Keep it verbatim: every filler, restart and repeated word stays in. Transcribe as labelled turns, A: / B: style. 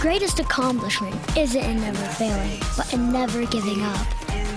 A: greatest accomplishment isn't in never failing, but in never giving up.